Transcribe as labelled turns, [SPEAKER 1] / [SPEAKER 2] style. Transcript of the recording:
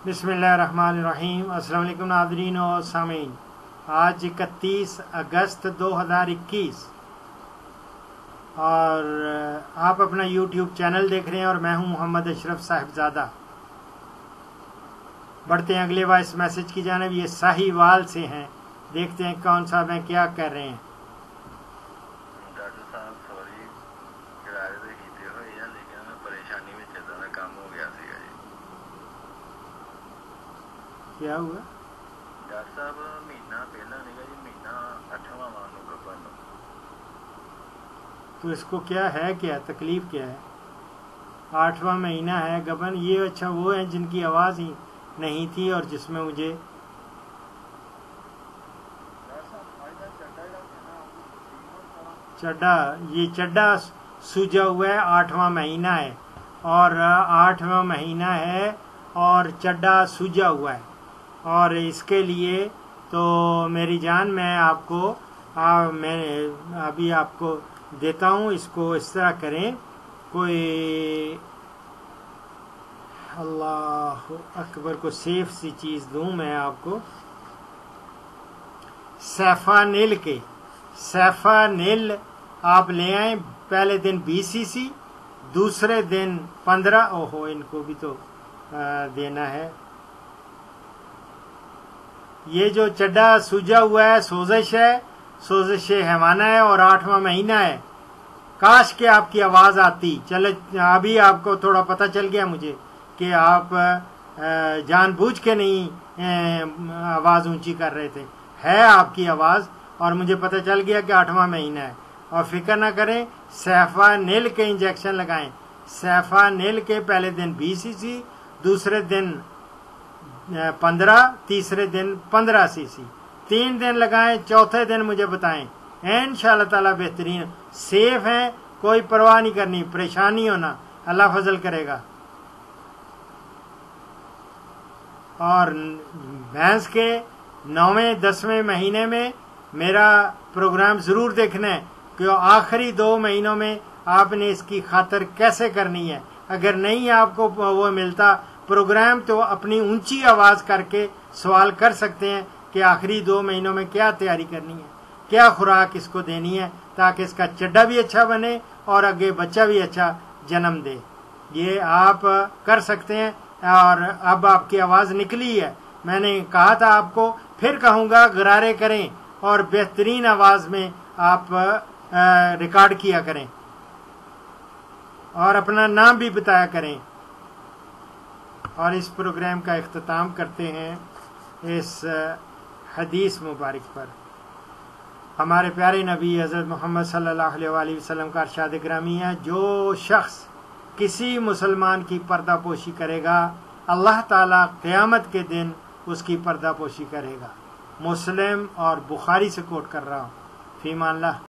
[SPEAKER 1] बिस्मिल्लाहिर्रहमानिर्रहीम। अस्सलाम वालेकुम नाज़रीन और सामीन। आज 31 अगस्त 2021 और आप अपना यूट्यूब चैनल देख रहे हैं और मैं हूं मोहम्मद अशरफ साहिबजादा। बढ़ते हैं अगले वॉइस मैसेज की जानिब। ये साहिवाल से हैं, देखते हैं कौन सा मैं क्या कर रहे हैं।
[SPEAKER 2] डॉक्टर साहब सॉरी किराए पे कीते हुए हैं, लेकिन मैं परेशानी में इदा का काम हो गया सीगा जी।
[SPEAKER 1] क्या हुआ
[SPEAKER 2] डॉक्टर साहब महीना पहला नहीं जी, महीना 8वां मानू गबन।
[SPEAKER 1] तो इसको क्या है, क्या तकलीफ क्या है? 8वां महीना है गबन। ये अच्छा वो है जिनकी आवाज़ ही नहीं थी और जिसमें मुझे चड्डा सूजा हुआ है। 8वां महीना है और 8वां महीना है और चड्डा सूजा हुआ है। और इसके लिए तो मेरी जान मैं आपको मैं अभी आपको देता हूँ। इसको इस तरह करें, कोई अल्लाह अकबर को सेफ सी चीज़ दूँ मैं आपको। सैफानिल आप ले आए। पहले दिन 20 सीसी, दूसरे दिन 15। ओहो, इनको भी तो देना है। ये जो चड्डा सूजा हुआ है सोजिश हैवाना है और 8वां महीना है। काश के आपकी आवाज़ आती। चले, अभी आपको थोड़ा पता चल गया मुझे कि आप जानबूझ के नहीं आवाज़ ऊंची कर रहे थे। है आपकी आवाज़ और मुझे पता चल गया कि 8वां महीना है। और फिक्र ना करें, सैफानिल के इंजेक्शन लगाएं। सैफानिल के पहले दिन 20 सीसी, दूसरे दिन 15, तीसरे दिन 15 सीसी। 3 दिन लगाएं, चौथे दिन मुझे बताएं। इंशाअल्लाह ताला बेहतरीन सेफ हैं, कोई परवाह नहीं करनी, परेशानी होना, अल्लाह फजल करेगा। और भैंस के 9वें 10वें महीने में मेरा प्रोग्राम ज़रूर देखना है कि आखिरी 2 महीनों में आपने इसकी खातिर कैसे करनी है। अगर नहीं आपको वो मिलता प्रोग्राम तो अपनी ऊंची आवाज़ करके सवाल कर सकते हैं कि आखिरी 2 महीनों में क्या तैयारी करनी है, क्या खुराक इसको देनी है, ताकि इसका चड्डा भी अच्छा बने और आगे बच्चा भी अच्छा जन्म दे। ये आप कर सकते हैं। और अब आपकी आवाज़ निकली है। मैंने कहा था आपको, फिर कहूँगा गरारे करें और बेहतरीन आवाज़ में आप रिकॉर्ड किया करें और अपना नाम भी बताया करें। और इस प्रोग्राम का इख्तिताम करते हैं इस हदीस मुबारक पर। हमारे प्यारे नबी हज़रत मोहम्मद सल्लल्लाहु अलैहि वसल्लम का इरशाद गिरामी है, जो शख्स किसी मुसलमान की पर्दापोशी करेगा, अल्लाह ताला क़यामत के दिन उसकी पर्दापोशी करेगा। मुस्लिम और बुखारी से कोट कर रहा हूँ। फ़ीमान अल्लाह।